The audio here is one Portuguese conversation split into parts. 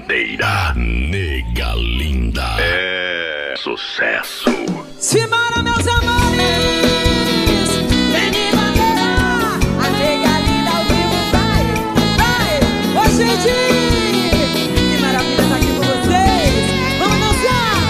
verdadeira. Nega linda. É sucesso. Simbora, meus amores. Vem me maneirar. A nega linda ao vivo vai, vai. Ô, gente, que maravilha tá aqui com vocês. Vamos dançar.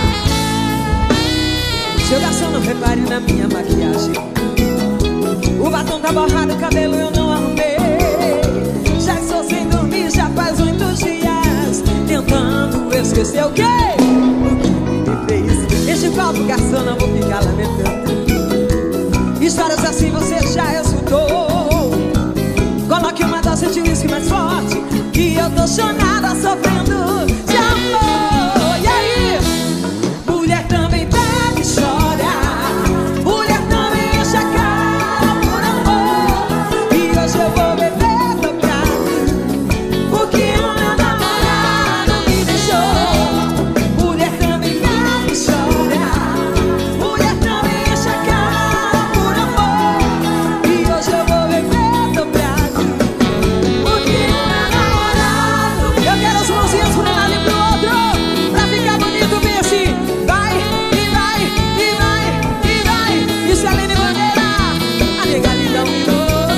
Seu garçom, não repare na minha maquiagem. O batom tá borrado, o cabelo eu não arrumei. Já estou sem dormir, já faz muitos dias, tentando esquecer o que me fez. Este copo, garçom, não vou ficar lamentando. Histórias assim você já escutou. Coloque uma dose de uísque mais forte, que eu tô chonada, sofrendo de amor. E aí? Mulher também bebe e chora. Mulher também enche a cara por amor. E hoje eu vou beber dobrado, porque o meu namorado me deixou. Mulher também bebe e chora. Mulher também enche a cara por amor. E hoje eu vou beber dobrado, porque o meu namorado. Eu quero as mãozinhas pra um lado e pro outro, pra ficar bonito bem assim. Vai, e vai, e vai, e vai. Isso é Lene Bandeira, a nega linda uniu.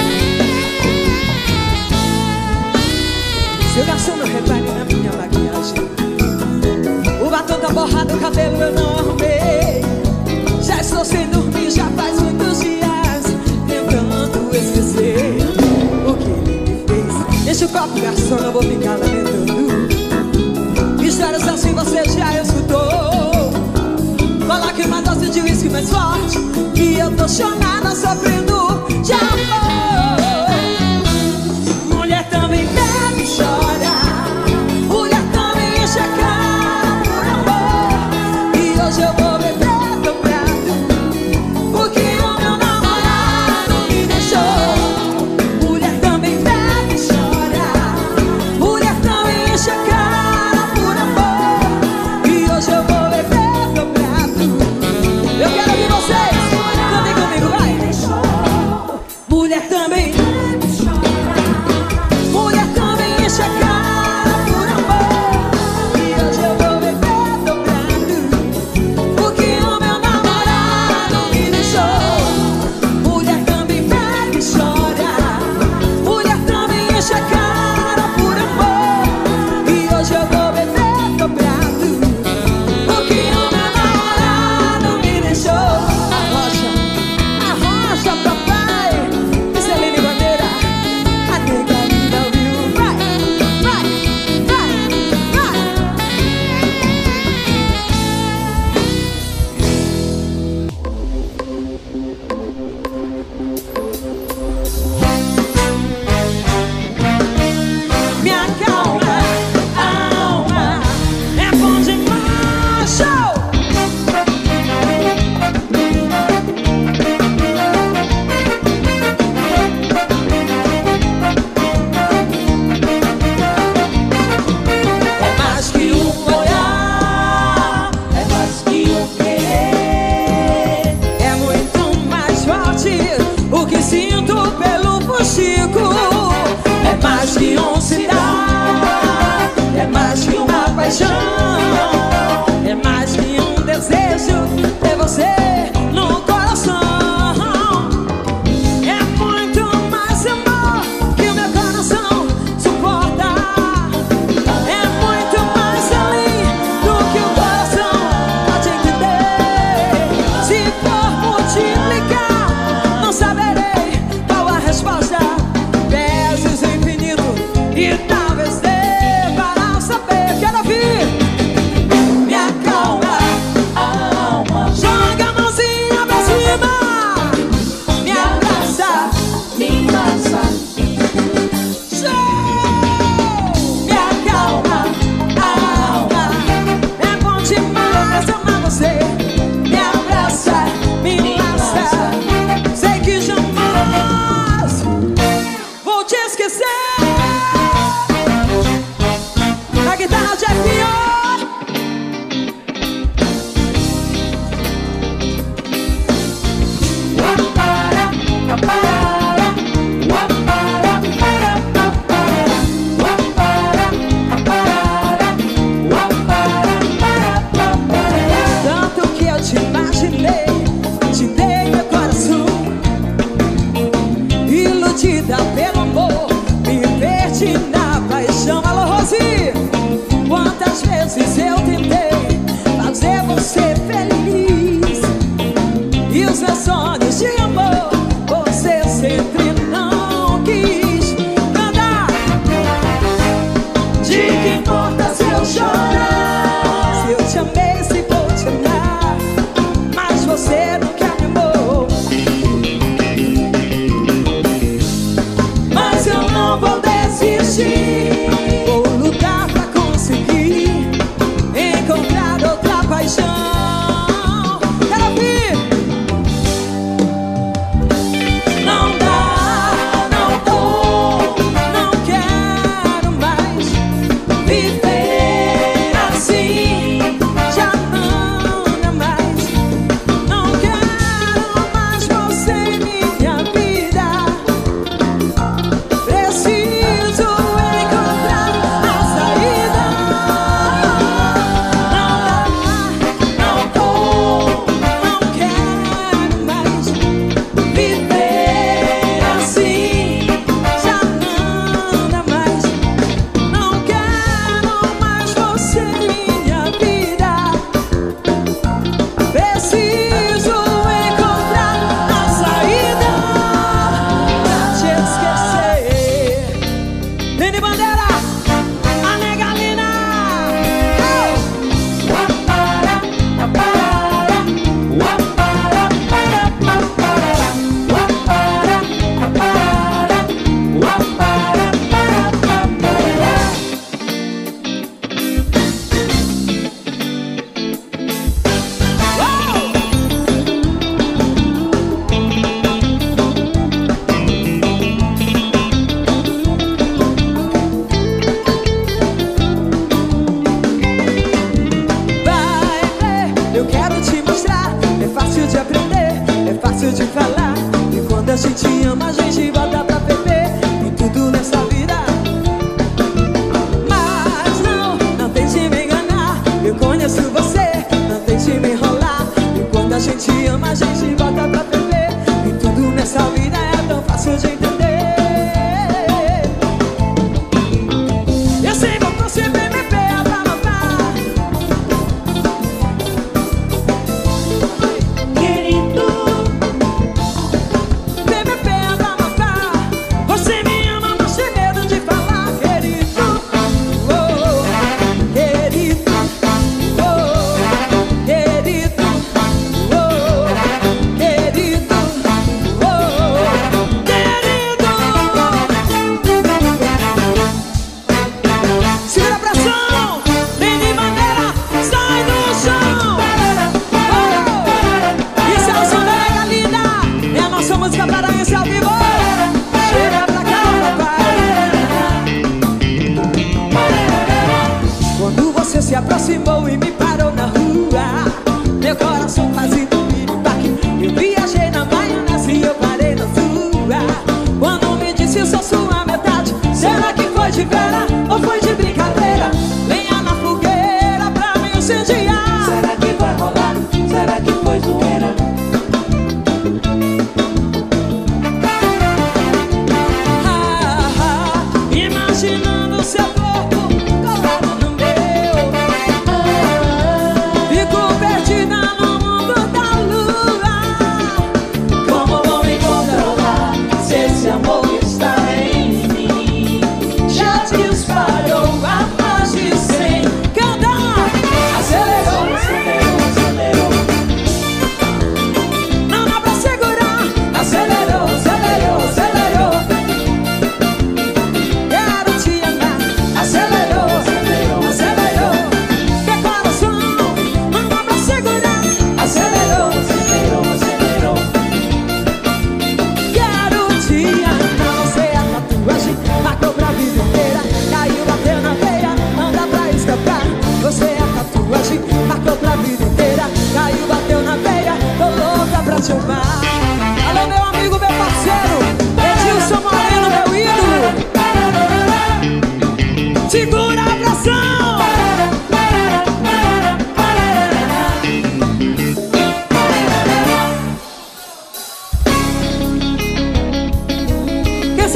Seu garçom, não repare na minha maquiagem. O batom tá borrado, o cabelo eu não arrumei. Já estou sem dormir, já faz muitos dias, tentando esquecer o que ele me fez. Deixa o copo, garçom, não vou ficar lamentando. Histórias assim você já escutou. Coloque uma dose de uísque mais forte, que eu tô chonada, sofrendo de amor. Mulher também bebe e chora. Mulher também enche a cara por amor. E hoje eu vou beber dobrado, porque o meu namorado me deixou. Mulher também bebe e chora. Mulher também enche a cara por amor. E hoje eu vou beber dobrado. Eu quero ouvir vocês. Cantem comigo, vai. Mulher também bebe e chora. Mulher também enche a cara por amor. E hoje eu vou beber dobrado, porque o meu namorado me deixou. Mulher também bebe e chora. Mulher também enche a cara por amor. E hoje eu vou beber dobrado, porque o meu namorado me deixou. Arrocha, papai. Isso é Lene Bandeira, a nega linda ao vivo. Vai, vai, vai, vai. Me acalma, alma, é bom demais. Show! É mais que um olhar, é mais que um querer. É muito mais forte o que sinto pelo fuxico. É mais que um se dar, é mais que uma paixão. É mais que um desejo ter você no coração. É muito mais amor que o meu coração suporta. É muito mais além do que o coração pode entender. Se for multiplicar, não saberei qual a resposta. Vezes infinito, e talvez dê para saber. Quero ouvir. Me acalma, alma. Joga a mãozinha pra cima. Me abraça, me abraça. Show! Me acalma, alma. É bom demais amar você. Me abraça, me enlaça. Sei que jamais vou te esquecer. A guitarra de F.O.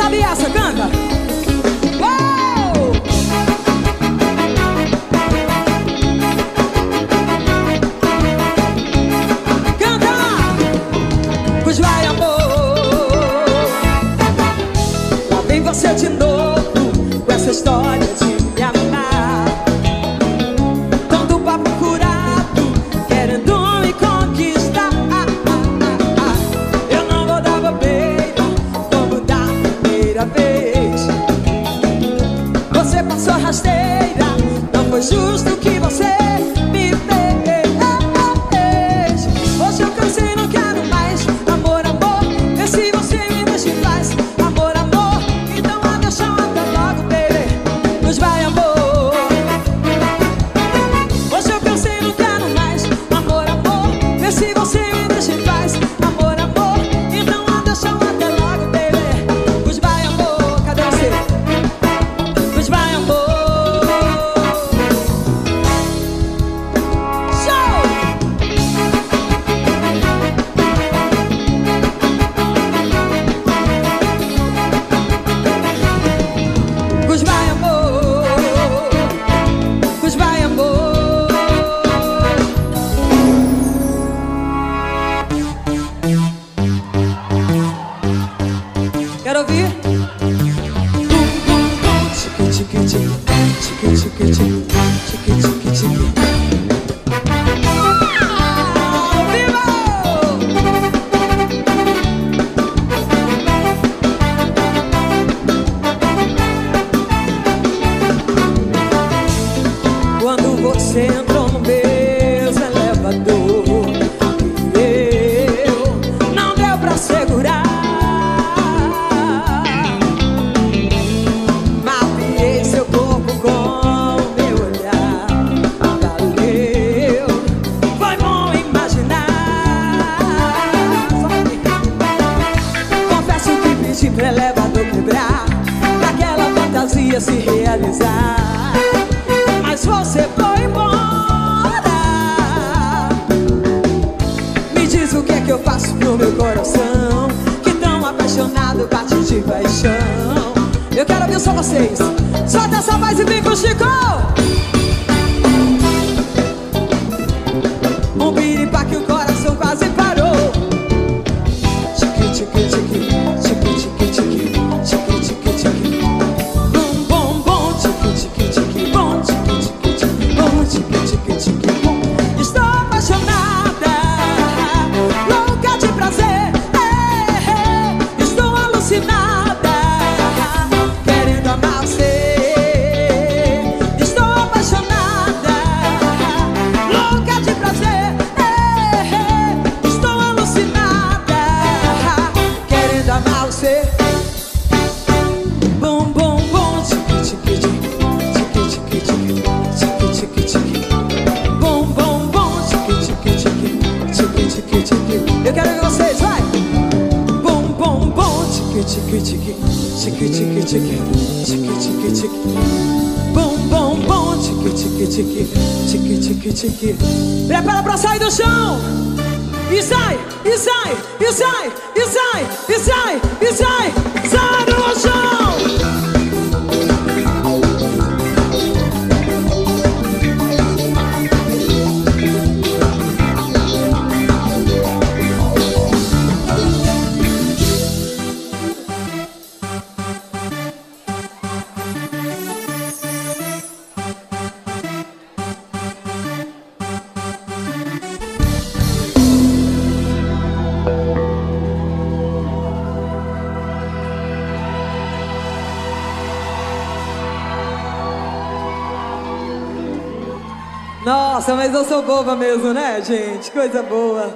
sabe essa? Canta! Uou! Canta! Pois vai, amor. Lá vem você de novo com essa história de me amar. Tanto papo furado, querendo me conquistar. Eu não vou dar bobeira como da primeira vez. Você passou rasteira, não foi justo o que você me fez. Hoje eu cansei, não quero mais. Amor, amor, vê se você me deixa em paz. Amor, amor, então adeus, até logo, baby. Pois vai, amor. Hoje eu cansei, não quero mais. Amor, amor, vê se você me deixa em paz. Amor, amor, então adeus, até logo, baby. Pois vai, amor, cadê você? Pois vai, amor. Show! Pois vai, amor. Pois vai, amor. Quero ouvir? Chique, chique, chique, chique, chique, chique, chique, chique. Viva! Quando você entrou no meu elevador, eu não deu pra segurar. Mapeei seu corpo com meu olhar. Valeu, foi bom imaginar. Confesso que pedi pro elevador quebrar, pra aquela fantasia se realizar. Mas você foi embora. Me diz o que é que eu faço pro meu coração, que tão apaixonado bate de paixão. Eu quero ouvir só vocês. Solta essa voz e vem com o Chico. Um piripá que o coração quase parou. Chique, chique, chique, chique, chique, chique, chique, chique, chique. Bum, bum, bum, chique, chique, chique, bum, chique, chique, chique, bum, chique, chique, chique, bum. Estou apaixonada, louca de prazer. Estou alucinada, querendo amar você. Estou apaixonada, louca de prazer. Estou alucinada, querendo amar você. Bum, bum, bum, chique, chique, chique, chique, chique, chique, chique, chique. Bum, bum, bum, chique, chique, chique, chique, chique, chique. Eu quero ver vocês, vai! Bum, bum, bum, chique, chique, chique, chique, chique, chique, chique, chique, chique. Bum, bum, bum, chique, chique, chique, chique, chique, chique. Prepara pra sair do chão! E sai, e sai, e sai, e sai, e sai, e sai, sai do chão! Nossa, mas eu sou boba mesmo, né, gente? Coisa boa.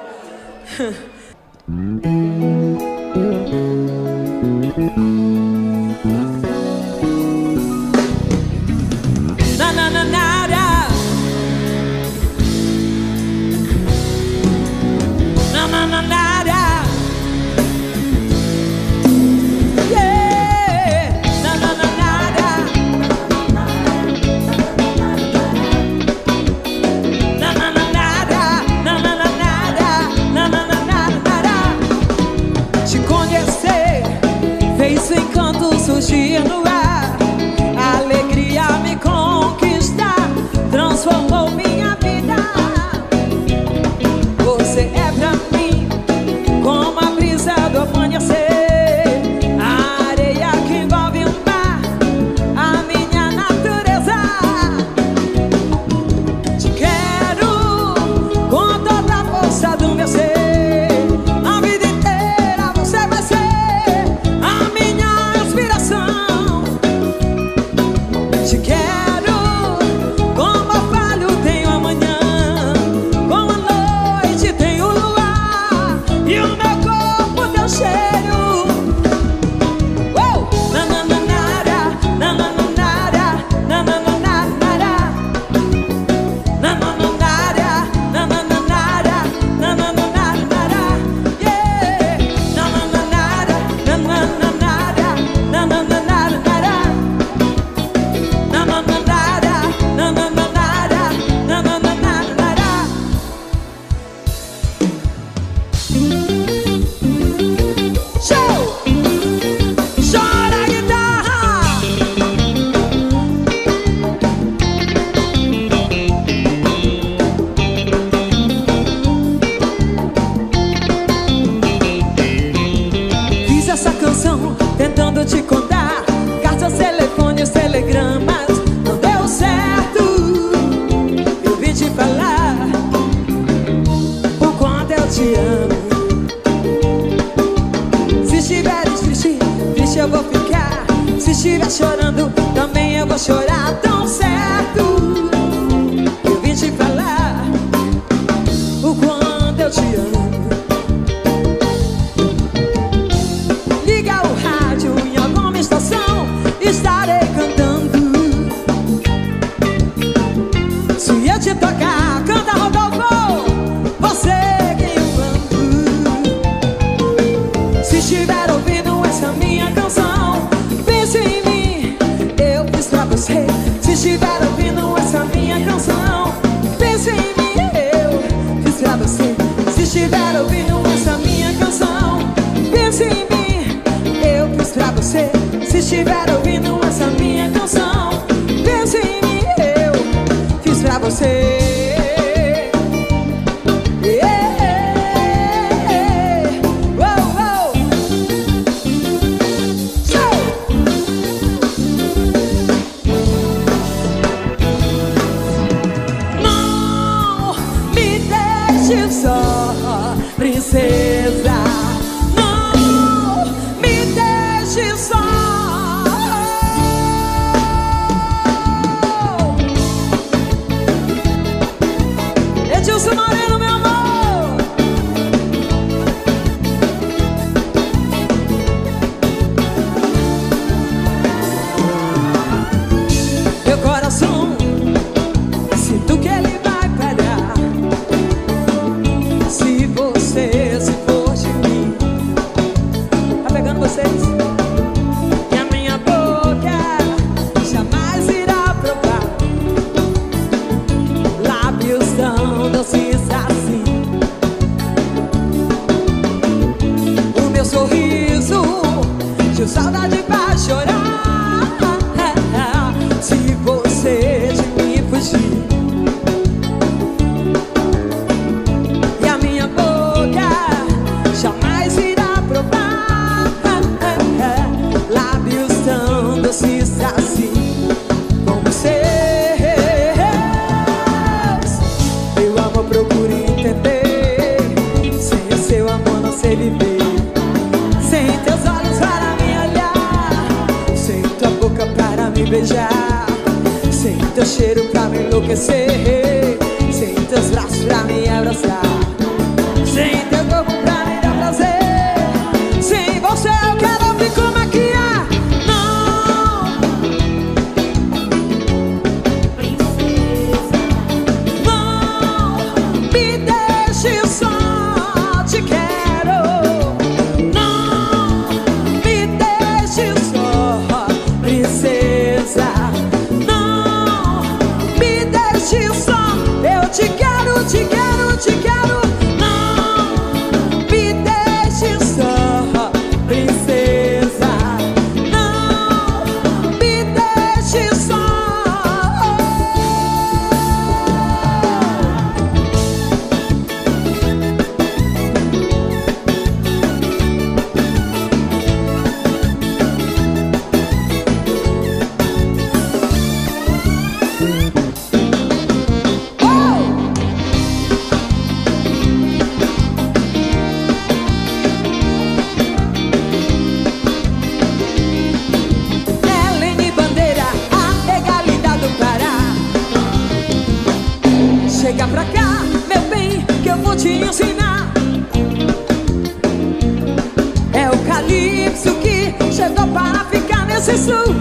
Na na na nada. Na na na nada. Yeah. Na na na nada. Na na na nada. Na na na nada. Na na na nada. sentir no ar. A alegria me conquista, transformou minha vida. Você é pra mim como a brisa do amanhecer, a areia que envolve o mar, a minha natureza. Te quero com toda a força do meu ser. Tentando te contar, cartas, telefones, telegramas, não deu certo. Eu vim te falar o quanto eu te amo. Se estiveres triste, triste eu vou ficar. Se estiver chorando, também eu vou chorar. Tão certo. Eu vim te falar o quanto eu te amo. Estarei cantando. Se eu te tocar, canta Rodolfo, você quem eu amo. Se estiver ouvindo essa minha canção, pense em mim, eu fiz pra você. Se estiver ouvindo essa minha canção, pense em mim, eu fiz pra você. Se estiver ouvindo essa minha canção, pense em mim, eu fiz pra você. Se estiver ouvindo essa minha canção, pense em mim, eu fiz pra você. Não me deixe só, princesa. Não me deixe só. Edilson Moreno, meu amor. Meu coração, sinto que ele vai parar. Se você se for de mim. Tá pegando vocês? E a minha boca jamais irá provar lábios tão doces assim. O meu sorriso de saudade vai chorar. Se você de mim fugir. E a minha boca jamais irá provar lábios tão doces assim como seus. Meu amor, procure entender. Sem o seu amor não sei viver. Sem teus olhos para me olhar, sem tua boca para me beijar, sem teu cheiro pra me enlouquecer, sem teus braços pra me abraçar, sem teu corpo pra me dar prazer. Sem você eu quero ouvir como é que é. Não, princesa, não me deixe só. Te quero. Não me deixe só, princesa. Não me deixe só. Eu te quero, te quero, te quero.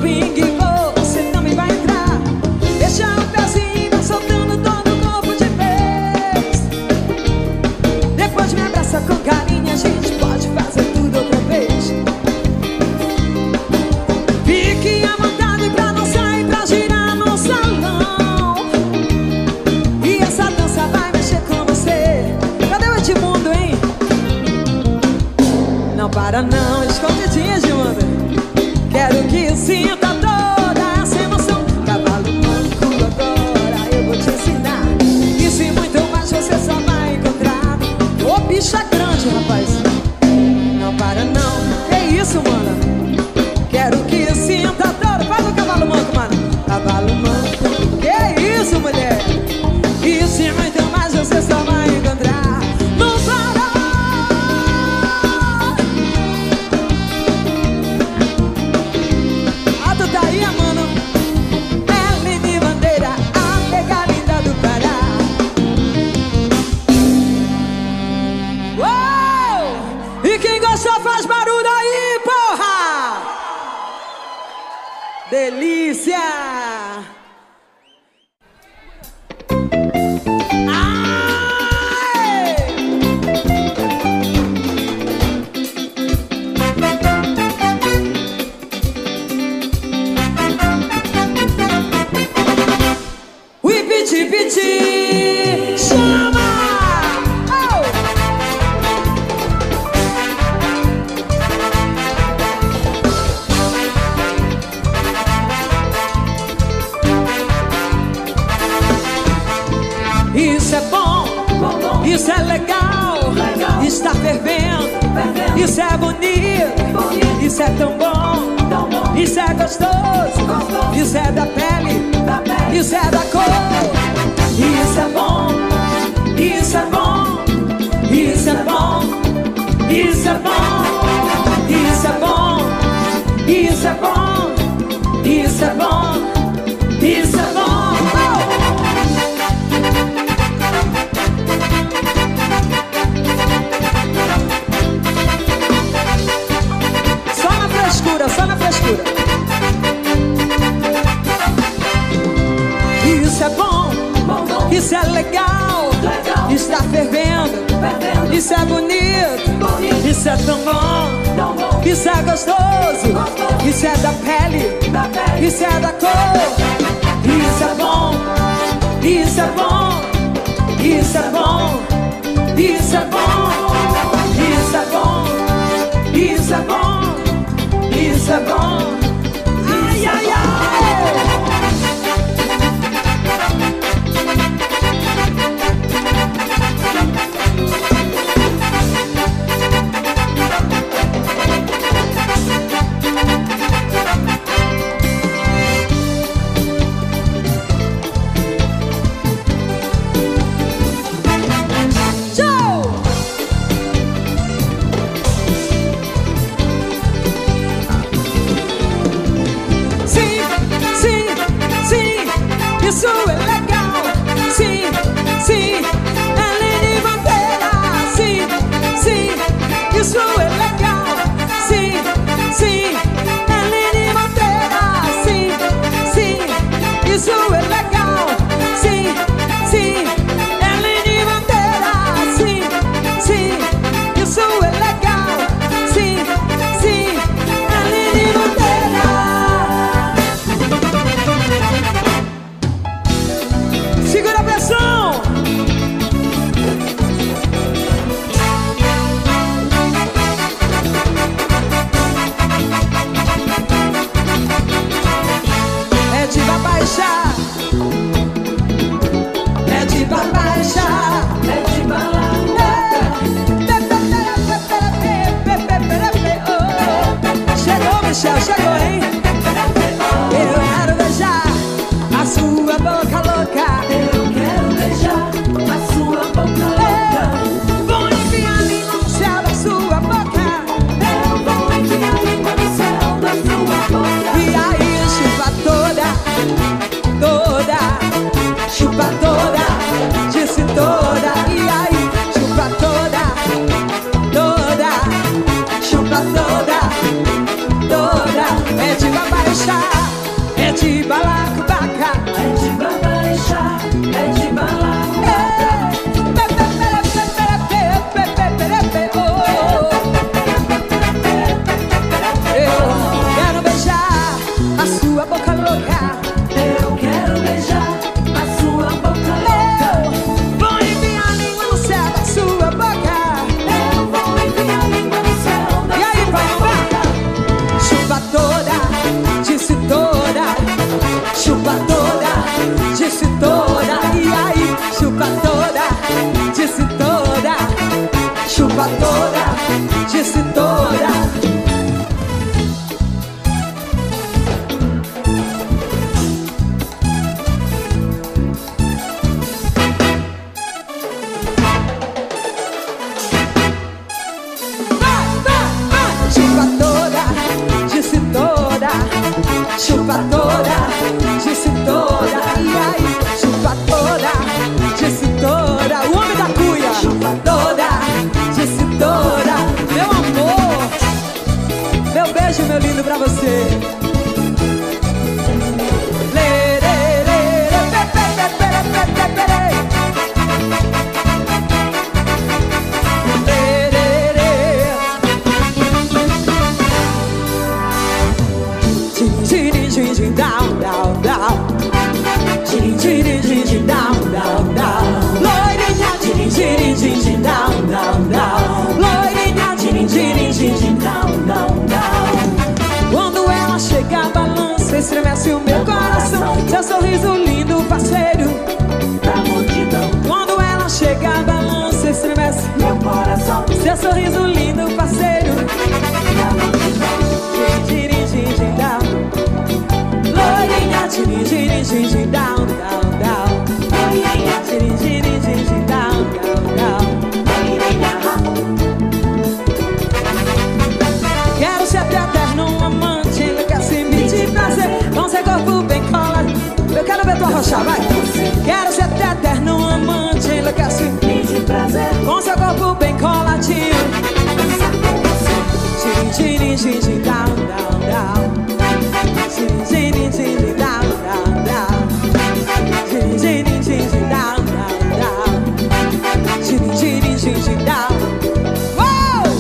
swing você também vai entrar. Deixa o pezinho vai soltando todo o corpo de vez. Depois me abraça com carinho, a gente pode fazer tudo outra vez. Fique à vontade pra dançar e pra girar no salão. E essa dança vai mexer com você. Cadê o Edmundo, hein? Não para não, escondidinha, Edmundo. Quero que sinta toda essa emoção. Cavalo manco, agora eu vou te ensinar. Isso e muito mais você só vai encontrar. Ô, bicha grande, rapaz. Não para não, que isso, mano. Quero que sinta toda. Faz o cavalo manco, mano. Cavalo manco, que isso, mulher. Isso e muito mais você só vai encontrar. Não para. Daí, mano, Ellen Bandeira, a nega linda do Pará. Uou! E quem gostou faz barulho aí, porra! Delícia! Piti, chama! Oh! Isso é bom, isso é legal, está fervendo, isso é bonito, isso é tão bom, isso é gostoso, isso é da pele, isso é da cor. Isso é bom, isso é bom, isso é bom, isso é bom, isso é bom, isso é bom, isso é bom, isso é bom. Só na frescura, só na frescura. Isso é bom, isso é legal, está fervendo, isso é bonito, isso é tão bom, isso é gostoso, isso é da pele, isso é da cor. Isso é bom, isso é bom, isso é bom, isso é bom, isso é bom, isso é bom, isso é bom. Ai, ai, ai. Isso é legal, sim, sim, Ellen Bandeira, sim, sim, isso é legal, sim, sim, Ellen Bandeira, sim, sim, isso é legal, sim, sim, Ellen Bandeira, sim, sim, isso é legal, sim, sim, Ellen Bandeira. de balacobaca, é de babaixá, é de balacobaca. Eu quero beijar a sua boca louca. Eu quero beijar a sua boca louca. Vou enfiar a língua no céu da sua boca. Eu vou enfiar a língua no céu da E aí, sua vai, boca. chupa toda, disse toda. Chupa toda, disse toda. E aí, chupa toda, disse toda. Chupa toda, disse toda. Chupa toda, disse toda. Chupa toda, disse toda. E aí, chupa toda, disse toda. O homem da cuia. Chupa toda, disse toda. Meu amor, meu beijo, meu lindo pra você. Down, down, down. Tchim, tchim, tchim, tchim, down, down, down. Loirinha, tchim, tchim, tchim, tchim, down, down, down. Loirinha, tchim, tchim, tchim, tchim, down, down, down. Quando ela chega, balança, estremece o meu coração. Seu sorriso lindo, parceiro Da multidão, Quando ela chega, balança, estremece meu coração. seu sorriso lindo, parceiro. Da multidão, Tchim, tchim, tchim, tchim, down. Loirinha, tchim, tchim, tchim, tchim, down, down, down. loirinha, Tchim, tchim, tchim, tchim, down, down, down. loirinha. Quero ser teu eterno amante, enlouquece-me de prazer. Com seu corpo bem colado, eu quero ver tua rocha, vai. Quero ser teu eterno amante, enlouquece-me De prazer, com seu corpo bem coladinho. dançar com você. Tchim, tchim, tchim, tchim, down, down, down. Tchim, tchim, tchim, tchim, down, down, down. Tchim, tchim, tchim, tchim, down, down, down. Tchim, tchim, tchim, tchim, down. Uou!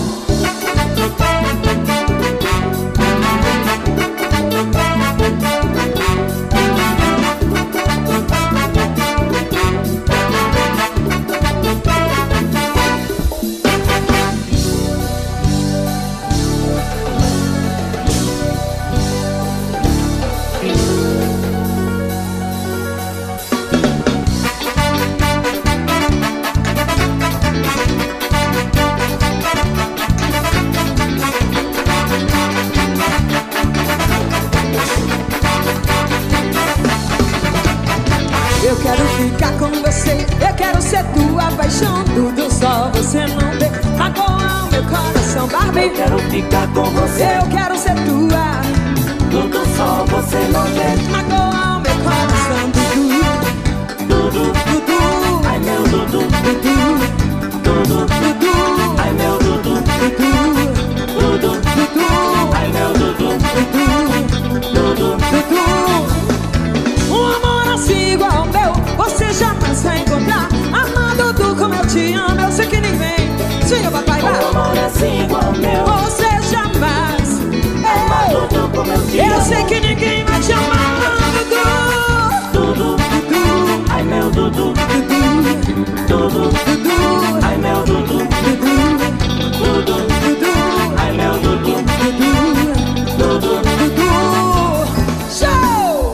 Eu quero ficar com você, eu quero ser tua paixão. Tudo só você não vê, magoa o meu coração, Barbie. Eu quero ficar com você. Eu quero ser tua, Tudo só você não vê. magoa o meu coração, Dudu, Dudu, Dudu, ai meu Dudu, Dudu, Dudu, Dudu, ai meu Dudu, Dudu, Dudu, Dudu, ai meu Dudu, Dudu, Dudu. Dudu. Um amor assim igual ao meu, você jamais vai encontrar. Amado Dudu como eu te amo, eu sei que ninguém. Sim, papai, vai. Amor assim igual ao meu. Você jamais. Amado Dudu como eu te Eu amo. sei que ninguém vai te amar, Dudu. Dudu, Dudu, ai meu Dudu, Dudu, Dudu, Dudu, ai meu Dudu, Dudu, Dudu, Dudu, ai meu Dudu, Dudu, Dudu. Dudu. Show!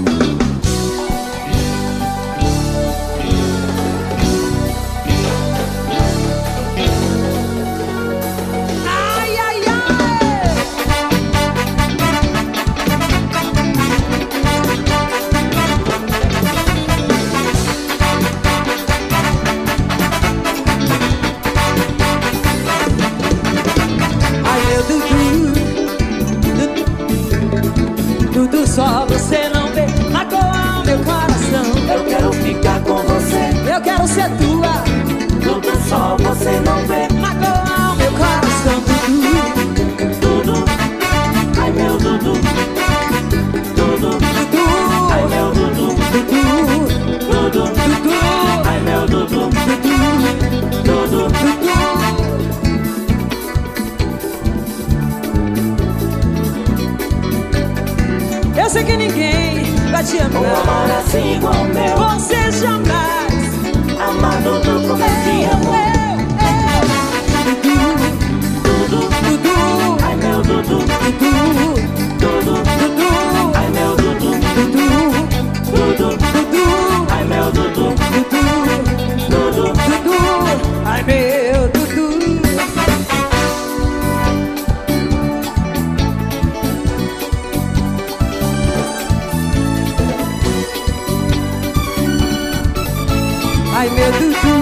Ai, ai, ai! Ai, meu Dudu, Dudu, só você não vê, magoa o meu coração. Eu quero ficar com você. Eu quero ser tua, Tudo só você não vê. magoa o meu coração, Dudu, Dudu, ai meu Dudu, Dudu, Dudu, Eu sei que ninguém vai te amar. Um amor assim igual ao meu. Você jamais Amado do como eu te amo. Dudu, Dudu, ai meu Dudu. Dudu, Dudu, Dudu, ai meu Dudu. Dudu, Dudu, Dudu, ai meu Dudu. Dudu, Dudu, Dudu, ai meu Dudu. Ai meu Dudu.